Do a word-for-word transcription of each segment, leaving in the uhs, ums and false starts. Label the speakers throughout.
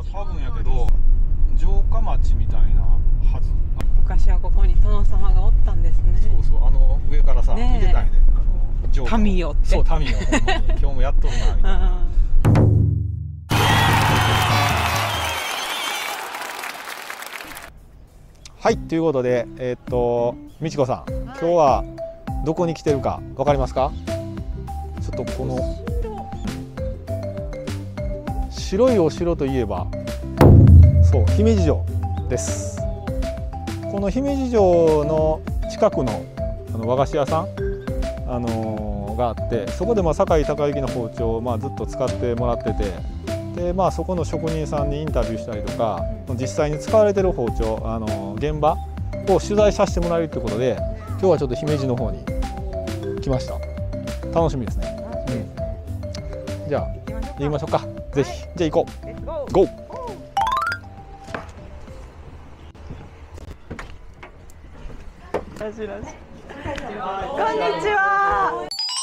Speaker 1: 多分やけど城下町みたいなはず。
Speaker 2: 昔はここに殿様がおったんですね。
Speaker 1: そうそう、あの上からさ、
Speaker 2: ね、
Speaker 1: 見てたんやで、あの城下。
Speaker 2: 民よって。
Speaker 1: そう、民よ、ほんまに今日もやっとるなみたいな。はい、ということで、えー、っと美智子さん、はい、今日はどこに来てるかわかりますか？ちょっとこの白いお城といえば、そう、姫路城です。この姫路城の近くのあの和菓子屋さん、あのー、があって、そこでまあ酒井孝之の包丁をまあずっと使ってもらってて、でまあそこの職人さんにインタビューしたりとか、実際に使われてる包丁、あのー、現場を取材させてもらえるということで、今日はちょっと姫路の方に来ました。楽しみですね。うん、じゃあ行きましょうか。ぜひ、じゃあ行こう。ゴー。
Speaker 3: ラジラジ。こんにちは。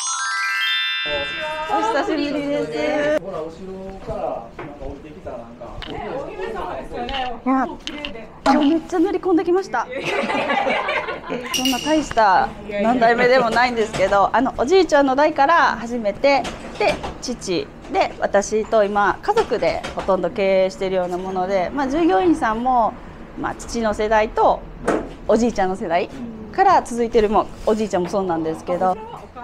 Speaker 3: お久しぶりです。
Speaker 1: ほら、後ろからなんか降りてきたなんか。
Speaker 3: いや、今日めっちゃ乗り込んできました。そんな大した何代目でもないんですけど、あのおじいちゃんの代から始めて、で父で私と今家族でほとんど経営しているようなもので、まあ従業員さんもまあ父の世代とおじいちゃんの世代から続いてる、もうおじいちゃんもそうなんですけど。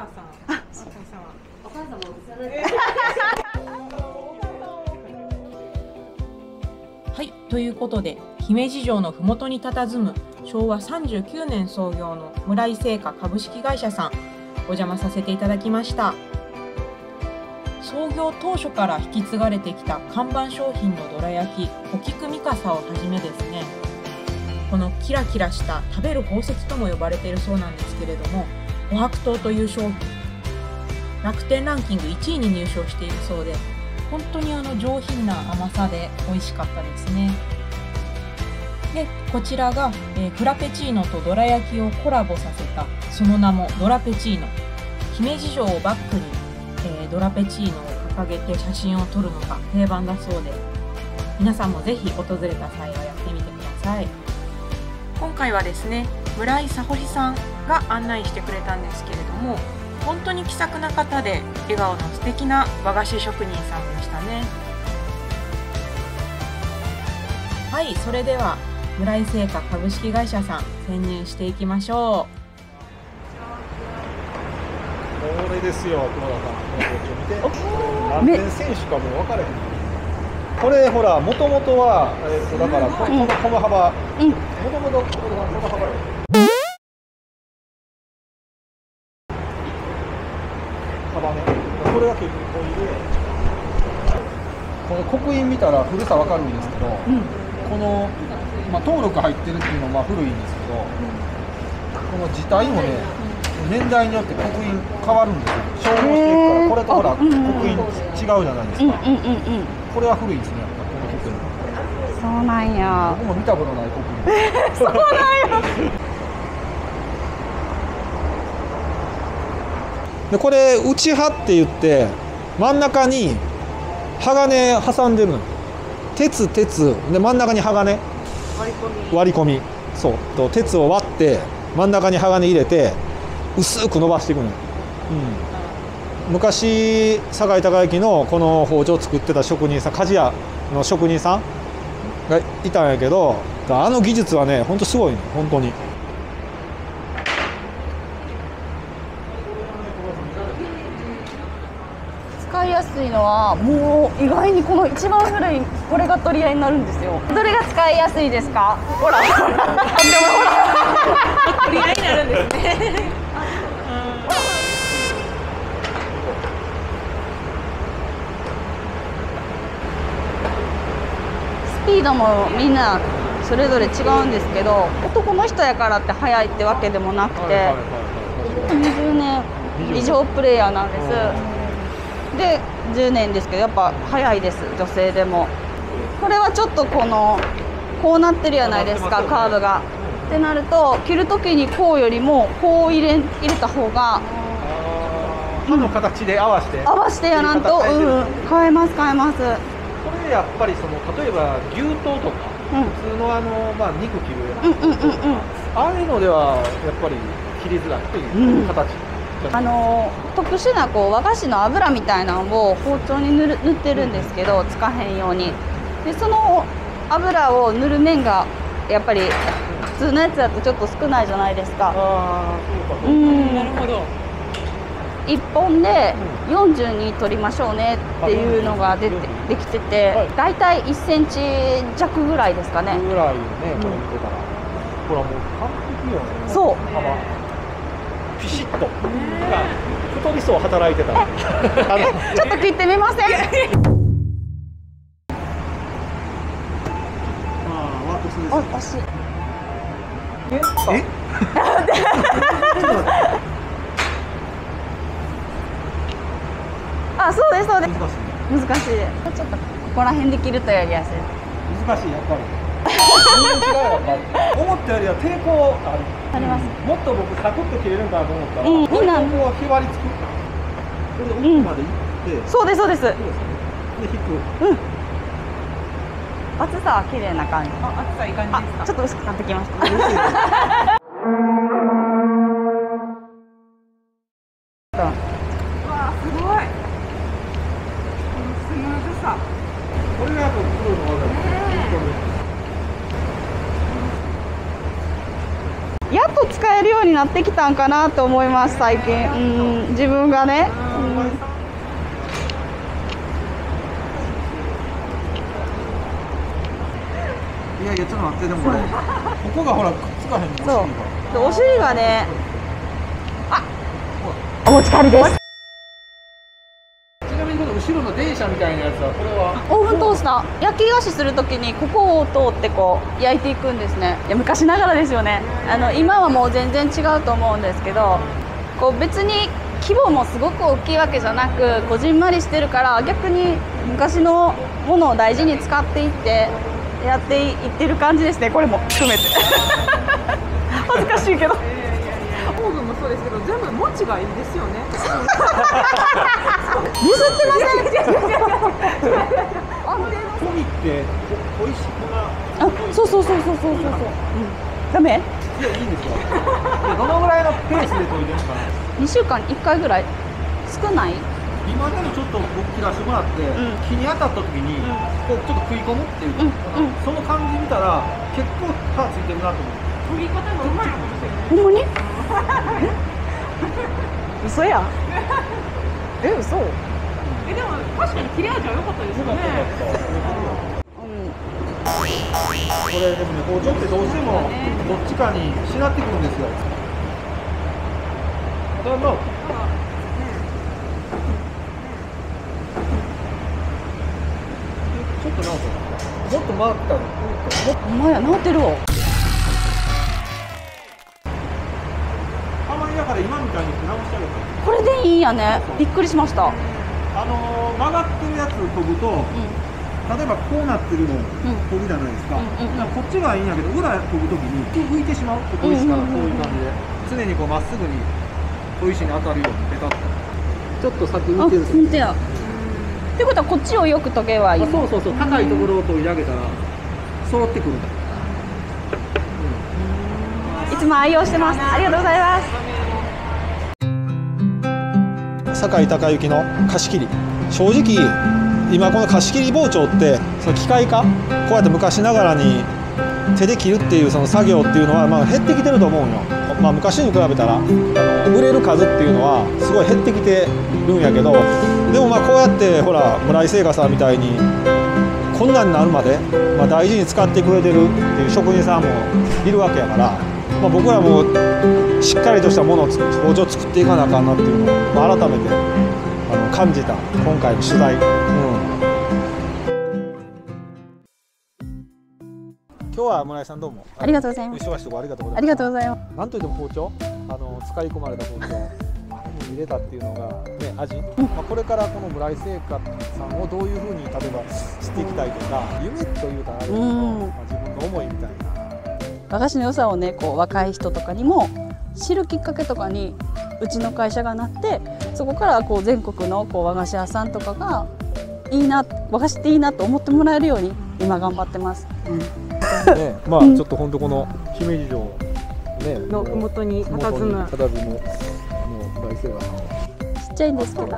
Speaker 2: はい、ということで姫路城のふもとに佇むしょうわさんじゅうきゅうねん創業の村井製菓株式会社さん、お邪魔させていただきました。創業当初から引き継がれてきた看板商品のどら焼きお菊みかさをはじめですね、このキラキラした食べる宝石とも呼ばれているそうなんですけれども、琥珀糖という商品、楽天ランキングいちいに入賞しているそうで、本当にあの上品な甘さで美味しかったですね。でこちらが、えー、フラペチーノとどら焼きをコラボさせた、その名もドラペチーノ。姫路城をバックに、えー、ドラペチーノを掲げて写真を撮るのが定番だそうで、皆さんもぜひ訪れた際はやってみてください。今回はですね、村井さほりさんが案内してくれたんですけれども、本当に気さくな方で笑顔の素敵な和菓子職人さんでしたね。はい、それでは村井製菓株式会社さん潜入していきましょ
Speaker 1: う。これですよ、熊田さん。これ見て。何点選手かもう分かれへん。これほら、もともとは、えっとだからこのこの幅、もともとこの幅よ。幅ね。これが結構こういう。この刻印見たら古さ分かるんですけど、うん、この、まあ、登録入ってるっていうのはまあ古いんですけど、うん、この字体もね、年代によって刻印変わるんですよ。消耗していくから、これとほら、刻印違うじゃないですか。これは古いですね、やっぱこの刻印。
Speaker 3: そうなんや。
Speaker 1: 僕も見たことない刻印。
Speaker 3: そうなんや。
Speaker 1: でこれ内刃って言って真ん中に鋼挟んでるの。鉄鉄で真ん中に鋼割り込み割り込みそうと鉄を割って真ん中に鋼入れて薄く伸ばしていくのよ、うん、昔酒井孝之のこの包丁を作ってた職人さん、鍛冶屋の職人さんがいたんやけど、あの技術はねほんとすごいね、本当に。
Speaker 3: 使いやすいのはもう意外にこの一番古いこれが取り合いになるんですよ。どれが使いやすいですか？ほらほら
Speaker 2: 取り合いになるんですね。
Speaker 3: スピードもみんなそれぞれ違うんですけど、男の人やからって速いってわけでもなくて、にじゅうねん以上プレイヤーなんです。でじゅうねんですけど、やっぱ早いです、女性でも。これはちょっとこのこうなってるじゃないですか、カーブが。ってなると切る時にこうよりもこう入れ入れた方が
Speaker 1: 刃の形で合わせて
Speaker 3: 合わせてやらんと、うん、変えます変えます。
Speaker 1: これ
Speaker 4: やっぱりその例えば牛刀とか、うん、普通のあの、まあ、肉切るやつ、うんうんうんうん、ああいうのではやっぱり切りづらいという形、うん、
Speaker 3: あの特殊なこう和菓子の油みたいなのを包丁に塗る塗ってるんですけど、つかへんように。でその油を塗る面がやっぱり普通のやつだとちょっと少ないじゃないですか。あ
Speaker 4: あ、そうか。
Speaker 3: うん、
Speaker 2: なるほど。
Speaker 3: いっぽんでよんじゅうに取りましょうねっていうのが出てできてて、だいたいいっセンチ弱ぐらいですかね。
Speaker 4: ぐらいよね、これ見てたら。ほらもう完璧よね。
Speaker 3: そう。
Speaker 4: 幅ピシッと。太りそう働いてた。
Speaker 3: ちょっと切ってみません？あ、私。
Speaker 4: え？え？
Speaker 3: あ、そうですそうです。難しい。難しい。ちょっとここら辺で切るとやりやすい。
Speaker 4: 難しいやっぱり。全然違うやっぱり。思ったよりは抵抗ある。
Speaker 3: あります。
Speaker 4: もっと僕サクッと切れるんかなと思ったら、
Speaker 3: うん、
Speaker 4: これをこうひばりつく。それで奥まで行って。
Speaker 3: そうですそうです。で
Speaker 4: 引く。
Speaker 3: うん。厚さは綺麗な感じ。
Speaker 2: あ、厚さいい感じですか。
Speaker 3: ちょっと薄くなってきました。
Speaker 4: これがやっぱプロの技です。
Speaker 3: やっと使えるようになってきたんかなと思います最近。うん、自分がね。うん、
Speaker 4: いやいやちょっと待ってでもこれここがほらくっつかへんの。
Speaker 3: そう。お尻がね。あ、お持ち帰りです。
Speaker 4: 後ろの電車みたいなやつはこれは
Speaker 3: オーブントースター。焼き菓子するときにここを通ってこう焼いていくんですね。いや昔ながらですよね。あの今はもう全然違うと思うんですけど、こう別に規模もすごく大きいわけじゃなく、こじんまりしてるから逆に昔のものを大事に使っていってやっていってる感じですね。これも含めて恥ずかしいけど。
Speaker 2: オーブンもそうですけど、全部餅がいいですよね。
Speaker 3: ディスってません。
Speaker 4: トミっておいしくな。
Speaker 3: あ、そうそうそうそうそうそうそう。ダメ？
Speaker 4: いやいいんですよ。どのぐらいのペースで研いでるかな。
Speaker 3: にしゅうかんにいっかいぐらい。少ない？
Speaker 4: 今でもちょっと僕切らしてもらって、うん、木に当たった時に、うん、こうちょっと食い込むっていうか、うんうん、その感じ見たら結構歯ついてるなと思って。
Speaker 2: 研ぎ方がうまいかもしれない。
Speaker 3: ほんまに？嘘や。え、嘘。
Speaker 2: え、でも確かに切れ味は良かったですよね。
Speaker 4: これでもね、包丁ってどうしてもどっちかにしなってくるんですよ。だんだん。ちょっと直す。もっと回ったの。
Speaker 3: ほんまや、直ってるわ。
Speaker 4: たまにだから今みたいに直してあげた。
Speaker 3: これでいいんやね。びっくりしました。
Speaker 4: あの曲がってるやつを研ぐと、うん、例えばこうなってるのを研ぐじゃないですか。うんうん、こっちがいいんやけど裏研ぐときに浮いてしまう。砥石からこういう感じで、常にこうまっすぐに砥石に当たるようにペタッと。ちょっと先見てると。
Speaker 3: 本当や。ってことはこっちをよく研げばいい。
Speaker 4: そうそうそう。高いところを研いであげたら揃ってくる。
Speaker 3: いつも愛用してます。ありがとうございます。
Speaker 1: 酒井隆之の貸し切り。正直今この貸し切り包丁ってその機械化、こうやって昔ながらに手で切るっていうその作業っていうのはまあ減ってきてると思うんよ。まあ、昔に比べたらあの売れる数っていうのはすごい減ってきてるんやけど、でもまあこうやってほら村井製菓さんみたいにこんなになるまで、まあ、大事に使ってくれてるっていう職人さんもいるわけやから、まあ、僕らもしっかりとしたものを包丁を作っていかなあかんなっていうのを、まあ、改めてあの感じた今回の取材。うん今日は村井さんどうも
Speaker 3: ありがとうございます。
Speaker 1: 忙しいところありがとうございます。
Speaker 3: ありがとうございます。
Speaker 1: なんといっても包丁、あの使い込まれた包丁、あれに入れたっていうのがね味。うん、まあこれからこの村井製菓さんをどういうふうに例えばしていきたいとか、夢というかあれけど、まあ自分の思いみたいな。
Speaker 3: 和菓子の良さをねこう若い人とかにも知るきっかけとかにうちの会社がなって、そこからこう全国のこう和菓子屋さんとかがいいな、和菓子っていいなと思ってもらえるように今頑張ってます。
Speaker 1: ね、まあちょっと本当この姫路城ね
Speaker 2: の麓に佇む
Speaker 1: 佇むあの大聖が
Speaker 3: ちっちゃいんですけど。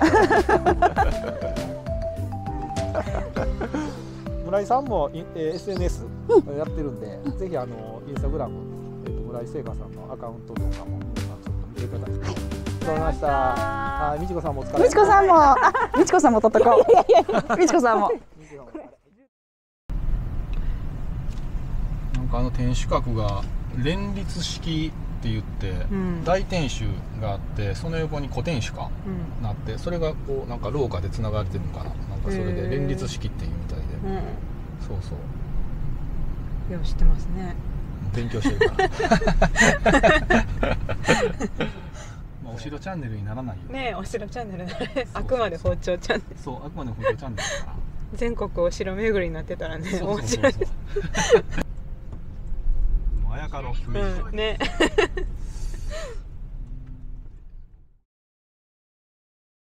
Speaker 1: 村井さんもえー エスエヌエス やってるんで、ぜひあのインスタグラム、えー、と村井聖華さんのアカウントとかもちょっと見ていただきたいと思いました。はい、美智子さんもお疲れ。
Speaker 3: 美智子さんも、あ、美智子さんも撮っとこう。美智子さんも。
Speaker 1: なんかあの天守閣が連立式って言って、うん、大天守があってその横に小天守か、うん、なってそれがこうなんか廊下でつながれてるのかな、なんかそれで連立式っていうみたいで、うん、そうそう
Speaker 2: よう知ってますね、
Speaker 1: 勉強してるからまあお城チャンネルにならないよ
Speaker 2: ね。お城チャンネルあくまで包丁チャンネル、
Speaker 1: そうあくまで包丁チャンネルだから
Speaker 2: 全国お城巡りになってたらね、面白いです。
Speaker 1: もうあやかろ姫路城、
Speaker 2: うん、ね